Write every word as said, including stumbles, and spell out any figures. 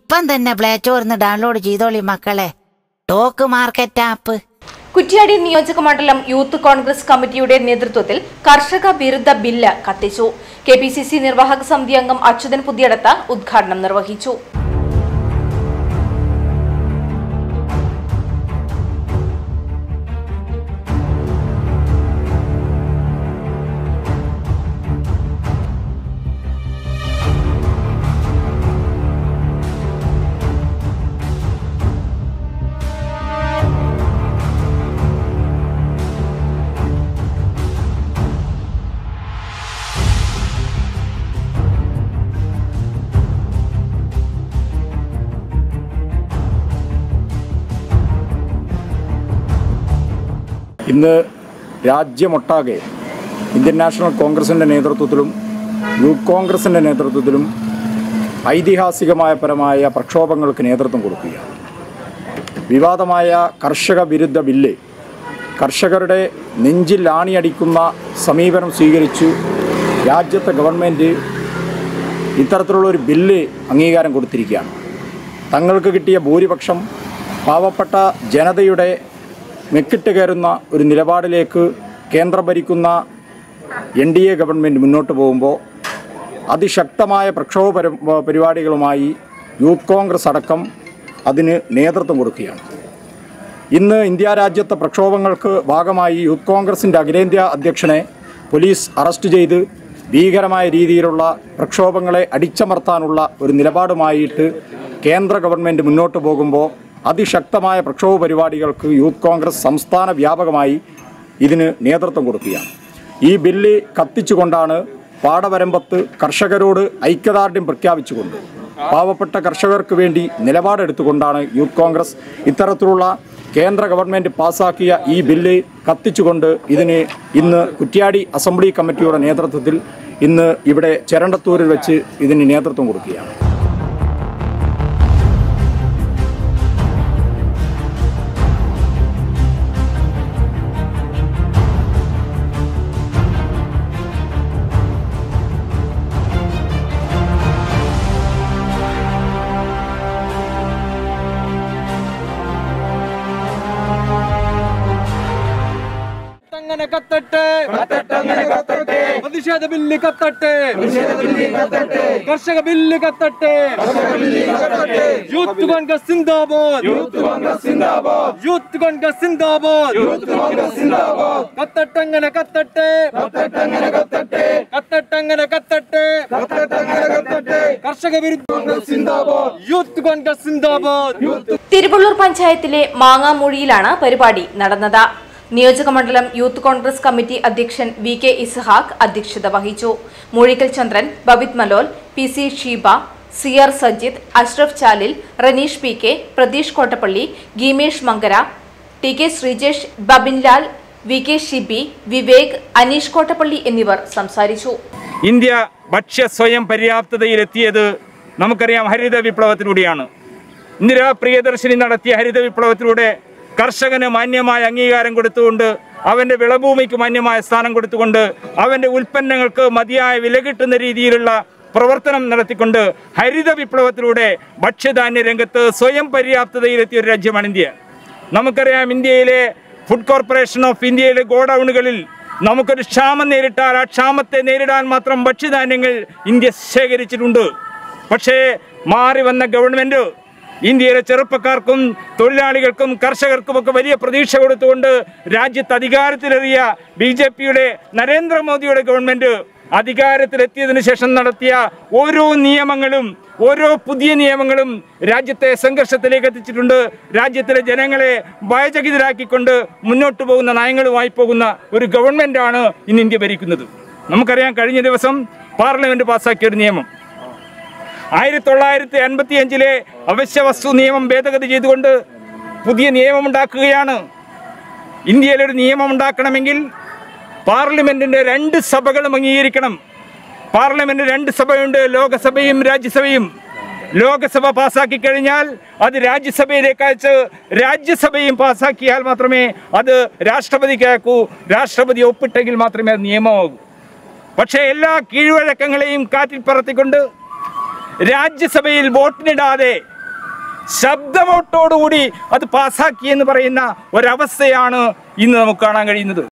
ഇപ്പം തന്നെ പ്ലേ സ്റ്റോറിൽ നിന്ന് ഡൗൺലോഡ് ചെയ്തോളി മക്കളെ. Talk market app. കുറ്റ്യാടി നിയോജക മണ്ഡലം യൂത്ത് കോൺഗ്രസ് കമ്മിറ്റിയുടെ നേതൃത്വത്തിൽ കർഷക വിരുദ്ധ ബില്ല് കത്തിച്ചു. കെ പി സി സി നിർവാഹക സമിതി അംഗം അച്യുതൻ പുതിയടത്ത് ഉദ്ഘാടനം നിർവഹിച്ചു. ഇന്ന് രാജ്യമൊട്ടാകെ ഇന്ത്യൻ നാഷണൽ കോൺഗ്രസിൻ്റെ നേതൃത്വത്തിലും യൂത്ത് കോൺഗ്രസിൻ്റെ നേതൃത്വത്തിലും ഐതിഹാസികമായ പരമായ പ്രക്ഷോഭങ്ങൾക്ക് നേതൃത്വം കൊടുക്കുകയാണ്. വിവാദമായ കർഷക വിരുദ്ധ ബില്ല് കർഷകരുടെ നെഞ്ചിൽ ആണിയടിക്കുന്ന സമീപനം സ്വീകരിച്ചു രാജ്യത്തെ ഗവൺമെൻറ് ഇത്തരത്തിലുള്ളൊരു ബില്ല് അംഗീകാരം കൊടുത്തിരിക്കുകയാണ്. തങ്ങൾക്ക് കിട്ടിയ ഭൂരിപക്ഷം പാവപ്പെട്ട ജനതയുടെ മെക്കിട്ട് കയറുന്ന ഒരു നിലപാടിലേക്ക് കേന്ദ്രം ഭരിക്കുന്ന എൻ ഡി എ ഗവൺമെൻറ് മുന്നോട്ട് പോകുമ്പോൾ അതിശക്തമായ പ്രക്ഷോഭ പരിപാടികളുമായി യൂത്ത് കോൺഗ്രസ് അടക്കം അതിന് നേതൃത്വം കൊടുക്കുകയാണ്. ഇന്ന് ഇന്ത്യ രാജ്യത്തെ പ്രക്ഷോഭങ്ങൾക്ക് ഭാഗമായി യൂത്ത് കോൺഗ്രസിൻ്റെ അഖിലേന്ത്യാ അധ്യക്ഷനെ പോലീസ് അറസ്റ്റ് ചെയ്ത് ഭീകരമായ രീതിയിലുള്ള പ്രക്ഷോഭങ്ങളെ അടിച്ചമർത്താനുള്ള ഒരു നിലപാടുമായിട്ട് കേന്ദ്ര ഗവൺമെൻറ് മുന്നോട്ട് പോകുമ്പോൾ അതിശക്തമായ പ്രക്ഷോഭ പരിപാടികൾക്ക് യൂത്ത് കോൺഗ്രസ് സംസ്ഥാന വ്യാപകമായി ഇതിന് നേതൃത്വം കൊടുക്കുകയാണ്. ഈ ബില്ല് കത്തിച്ചുകൊണ്ടാണ് പാടവരമ്പത്ത് കർഷകരോട് ഐക്യദാർഢ്യം പ്രഖ്യാപിച്ചുകൊണ്ട് പാവപ്പെട്ട കർഷകർക്ക് വേണ്ടി നിലപാടെടുത്തുകൊണ്ടാണ് യൂത്ത് കോൺഗ്രസ് ഇത്തരത്തിലുള്ള കേന്ദ്ര ഗവൺമെൻറ് പാസ്സാക്കിയ ഈ ബില്ല് കത്തിച്ചുകൊണ്ട് ഇതിന് ഇന്ന് കുറ്റ്യാടി അസംബ്ലി കമ്മിറ്റിയുടെ നേതൃത്വത്തിൽ ഇന്ന് ഇവിടെ ചെരണ്ടത്തൂരിൽ വെച്ച് ഇതിന് നേതൃത്വം കൊടുക്കുകയാണ്. പ്രതിഷേധ ബില്ല് കത്തട്ടെ, കർഷക ബില്ല് കത്തട്ടെ, യൂത്ത് കോൺഗ്രസ് സിന്ദാബാദ്, യൂത്ത് കോൺഗ്രസ് സിന്ദാബാദ്, യൂത്ത് കോൺഗ്രസ് സിന്ദാബാദ്, യൂത്ത് കോൺഗ്രസ് സിന്ദാബാദ്. കത്തട്ടങ്ങനെ കത്തട്ടെ, കത്തട്ടങ്ങനെ കത്തട്ടെ, കത്തട്ടങ്ങനെ കത്തട്ടെ, കത്തട്ടങ്ങനെ കത്തട്ടെ, കർഷക വിരുദ്ധ സിന്ദാബാദ്, യൂത്ത് കോൺഗ്രസ് സിന്ദാബാദ്. തിരുവള്ളൂർ പഞ്ചായത്തിലെ മാങ്ങാമൂഴിയിലാണ് പരിപാടി നടന്നത്. നിയോജകമണ്ഡലം യൂത്ത് കോൺഗ്രസ് കമ്മിറ്റി അധ്യക്ഷൻ വി കെ ഇസ്ഹാഖ് അധ്യക്ഷത വഹിച്ചു. Moozhikkal Chandran, Babith Malol, P C Sheeba, C R Sajith, Ashraf Chalil, Raneesh P K, Pratheesh Kottappally, Geemesh Mankara, T K Sreejesh, ബബിൻലാൽ, V K Shibi, Vivek, Aneesh Kottappally എന്നിവർ സംസാരിച്ചു. ഇന്ത്യ ഭക്ഷ്യ സ്വയം പര്യാപ്തതയിലെത്തിയത് നമുക്കറിയാം ഹരിത വിപ്ലവത്തിലൂടെയാണ്. ഇന്ദിരാ പ്രിയദർശിനി നടത്തിയ ഹരിത വിപ്ലവത്തിലൂടെ കർഷകന് മാന്യമായ അംഗീകാരം കൊടുത്തുകൊണ്ട് അവൻ്റെ വിളഭൂമിക്ക് മാന്യമായ സ്ഥാനം കൊടുത്തുകൊണ്ട് അവൻ്റെ ഉൽപ്പന്നങ്ങൾക്ക് മതിയായ വില കിട്ടുന്ന രീതിയിലുള്ള പ്രവർത്തനം നടത്തിക്കൊണ്ട് ഹരിത വിപ്ലവത്തിലൂടെ ഭക്ഷ്യധാന്യ രംഗത്ത് സ്വയം പര്യാപ്തതയിലെത്തിയ ഒരു രാജ്യമാണ് ഇന്ത്യ. നമുക്കറിയാം ഇന്ത്യയിലെ ഫുഡ് കോർപ്പറേഷൻ ഓഫ് ഇന്ത്യയിലെ ഗോഡൌണുകളിൽ നമുക്കൊരു ക്ഷാമം നേരിട്ടാൽ ആ ക്ഷാമത്തെ നേരിടാൻ മാത്രം ഭക്ഷ്യധാന്യങ്ങൾ ഇന്ത്യ ശേഖരിച്ചിട്ടുണ്ട്. പക്ഷേ മാറി വന്ന ഗവൺമെൻറ് ഇന്ത്യയിലെ ചെറുപ്പക്കാർക്കും തൊഴിലാളികൾക്കും കർഷകർക്കുമൊക്കെ വലിയ പ്രതീക്ഷ കൊടുത്തുകൊണ്ട് രാജ്യത്ത് അധികാരത്തിലേറിയ ബി ജെ പിയുടെ നരേന്ദ്രമോദിയുടെ ഗവൺമെൻറ് അധികാരത്തിലെത്തിയതിനു ശേഷം നടത്തിയ ഓരോ നിയമങ്ങളും ഓരോ പുതിയ നിയമങ്ങളും രാജ്യത്തെ സംഘർഷത്തിലേക്ക് എത്തിച്ചിട്ടുണ്ട്. രാജ്യത്തിലെ ജനങ്ങളെ ഭയചകിതരാക്കിക്കൊണ്ട് മുന്നോട്ട് പോകുന്ന നയങ്ങളുമായി പോകുന്ന ഒരു ഗവൺമെൻറ്റാണ് ഇന്ന് ഇന്ത്യ ഭരിക്കുന്നത്. നമുക്കറിയാം, കഴിഞ്ഞ ദിവസം പാർലമെൻറ്റ് പാസ്സാക്കിയ ഒരു നിയമം ആയിരത്തി തൊള്ളായിരത്തി അൻപത്തി അഞ്ചിലെ അവശ്യ വസ്തു നിയമം ഭേദഗതി ചെയ്തുകൊണ്ട് പുതിയ നിയമമുണ്ടാക്കുകയാണ്. ഇന്ത്യയിലൊരു നിയമം ഉണ്ടാക്കണമെങ്കിൽ പാർലമെൻറ്റിൻ്റെ രണ്ട് സഭകളും അംഗീകരിക്കണം. പാർലമെൻറ്റ് രണ്ട് സഭയുണ്ട്, ലോകസഭയും രാജ്യസഭയും. ലോകസഭ പാസ്സാക്കി കഴിഞ്ഞാൽ അത് രാജ്യസഭയിലേക്ക് അയച്ച് രാജ്യസഭയും പാസ്സാക്കിയാൽ മാത്രമേ അത് രാഷ്ട്രപതിക്ക് അയക്കൂ. രാഷ്ട്രപതി ഒപ്പിട്ടെങ്കിൽ മാത്രമേ അത് നിയമമാകൂ. പക്ഷേ എല്ലാ കീഴ്വഴക്കങ്ങളെയും കാറ്റിൽ പറത്തിക്കൊണ്ട് രാജ്യസഭയിൽ വോട്ടിനിടാതെ ശബ്ദവോട്ടോടുകൂടി അത് പാസ്സാക്കി എന്ന് പറയുന്ന ഒരവസ്ഥയാണ് ഇന്ന് നമുക്ക് കാണാൻ കഴിയുന്നത്.